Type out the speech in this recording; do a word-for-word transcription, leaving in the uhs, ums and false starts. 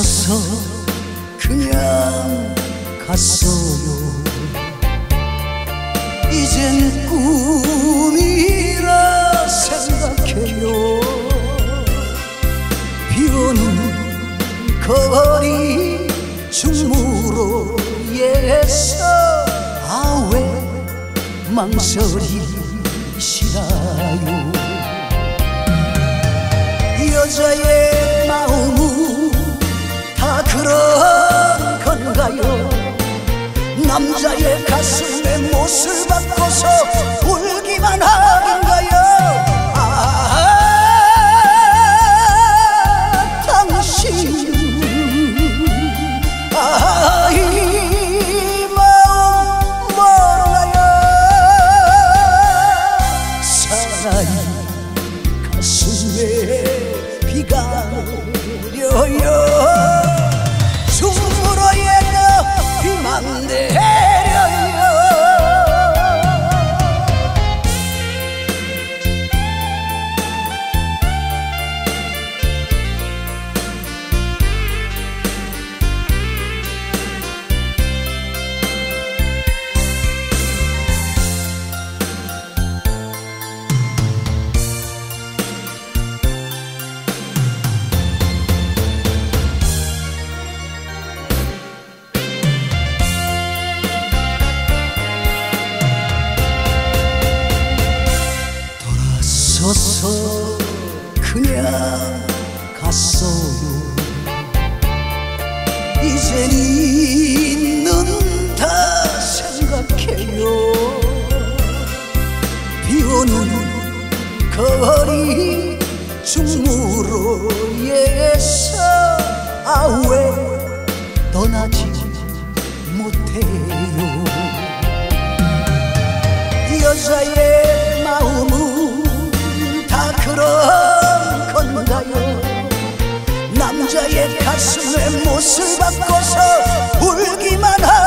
돌아서서 그냥 갔어요. 이젠 꿈이라 생각해요. 비오는 거리 충무로에서 아 왜 망설이시나요? 여자의 마음은 다 그런 건가요? 남자의 가슴에 못을 박고서 울기만 하긴가요? 아, 당신 아, 이 마음 몰라요. 사나이 가슴에 비가 내려요. 충무로에도 비만 내려요. 서서 그냥 갔어요. 이젠 있는다 생각해요. 비오는 거리 충무로에서 아 왜 떠나지 못해요? 여자의 마음은 다 그런 건가요? 남자의 가슴에 못을 박고서 울기만 하